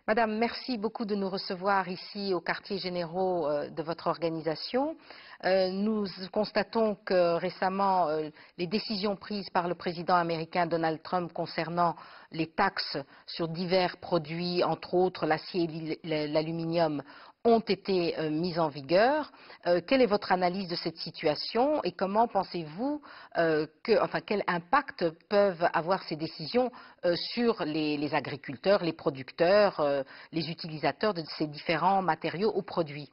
Madame, merci beaucoup de nous recevoir ici aux quartiers généraux de votre organisation. Nous constatons que récemment, les décisions prises par le président américain Donald Trump concernant les taxes sur divers produits, entre autres l'acier et l'aluminium, ont été mises en vigueur. Quelle est votre analyse de cette situation et comment pensez-vous quel impact peuvent avoir ces décisions sur les agriculteurs, les producteurs, les utilisateurs de ces différents matériaux ou produits?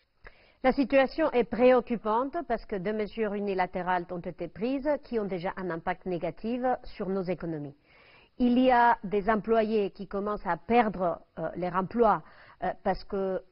La situation est préoccupante parce que deux mesures unilatérales ont été prises qui ont déjà un impact négatif sur nos économies. Il y a des employés qui commencent à perdre leur emploi parce que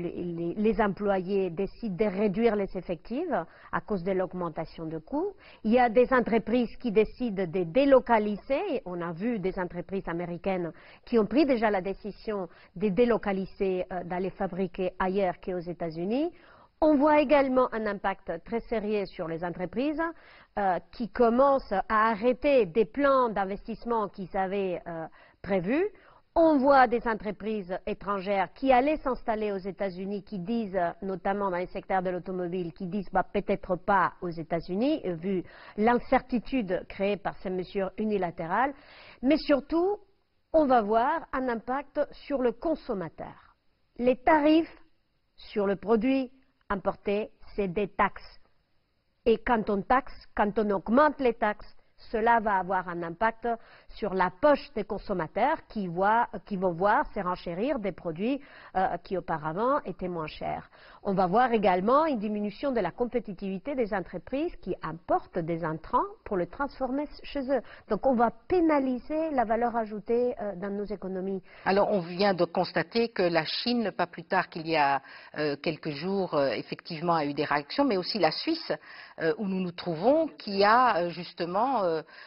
les employés décident de réduire les effectifs à cause de l'augmentation de coûts. Il y a des entreprises qui décident de délocaliser. On a vu des entreprises américaines qui ont pris déjà la décision de délocaliser, d'aller fabriquer ailleurs qu'aux États-Unis. On voit également un impact très sérieux sur les entreprises qui commencent à arrêter des plans d'investissement qu'ils avaient prévus. On voit des entreprises étrangères qui allaient s'installer aux États-Unis, qui disent, notamment dans le secteur de l'automobile, qui disent peut-être pas aux États-Unis, vu l'incertitude créée par ces mesures unilatérales. Mais surtout, on va voir un impact sur le consommateur. Les tarifs sur le produit importé, c'est des taxes. Et quand on taxe, quand on augmente les taxes, cela va avoir un impact sur la poche des consommateurs qui vont voir se renchérir des produits qui auparavant étaient moins chers. On va voir également une diminution de la compétitivité des entreprises qui importent des intrants pour le transformer chez eux. Donc on va pénaliser la valeur ajoutée dans nos économies. Alors on vient de constater que la Chine, pas plus tard qu'il y a quelques jours, effectivement a eu des réactions, mais aussi la Suisse, où nous nous trouvons, qui a justement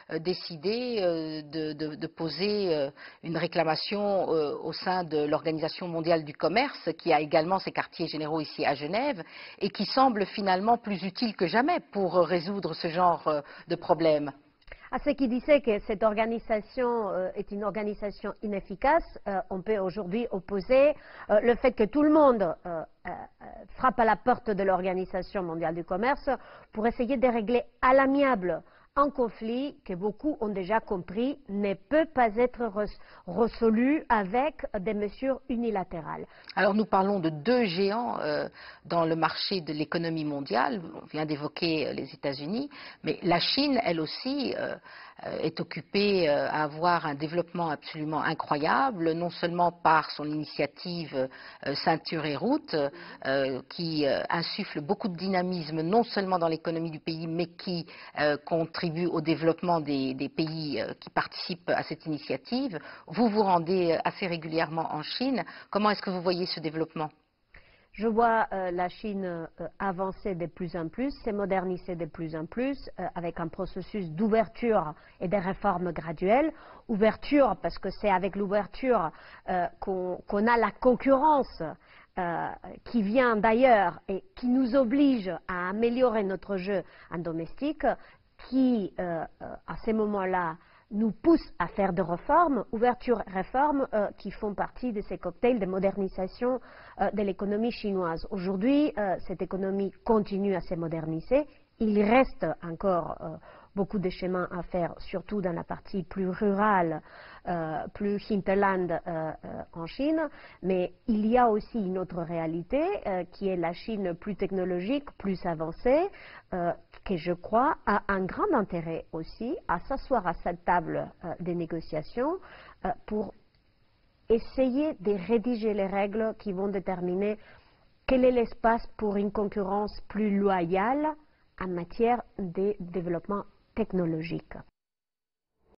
décidé de poser une réclamation au sein de l'Organisation mondiale du commerce, qui a également ses quartiers généraux ici à Genève, et qui semble finalement plus utile que jamais pour résoudre ce genre de problème. À ceux qui disaient que cette organisation est une organisation inefficace, on peut aujourd'hui opposer le fait que tout le monde frappe à la porte de l'Organisation mondiale du commerce pour essayer de régler à l'amiable un conflit que beaucoup ont déjà compris ne peut pas être résolu avec des mesures unilatérales. Alors nous parlons de deux géants dans le marché de l'économie mondiale. On vient d'évoquer les États-Unis, mais la Chine, elle aussi, est occupée à avoir un développement absolument incroyable, non seulement par son initiative Ceinture et Route, qui insuffle beaucoup de dynamisme, non seulement dans l'économie du pays, mais qui contribue au développement des pays qui participent à cette initiative. Vous vous rendez assez régulièrement en Chine. Comment est-ce que vous voyez ce développement? Je vois la Chine avancer de plus en plus, se moderniser de plus en plus, avec un processus d'ouverture et de réformes graduelles. Ouverture, parce que c'est avec l'ouverture qu'on a la concurrence qui vient d'ailleurs et qui nous oblige à améliorer notre jeu en domestique, qui, à ces moments-là, nous pousse à faire des réformes, ouverture et réformes qui font partie de ces cocktails de modernisation de l'économie chinoise. Aujourd'hui, cette économie continue à se moderniser. Il reste encore beaucoup de chemin à faire, surtout dans la partie plus rurale, plus hinterland en Chine, mais il y a aussi une autre réalité qui est la Chine plus technologique, plus avancée, que je crois a un grand intérêt aussi à s'asseoir à cette table des négociations pour essayer de rédiger les règles qui vont déterminer quel est l'espace pour une concurrence plus loyale en matière de développement technologique.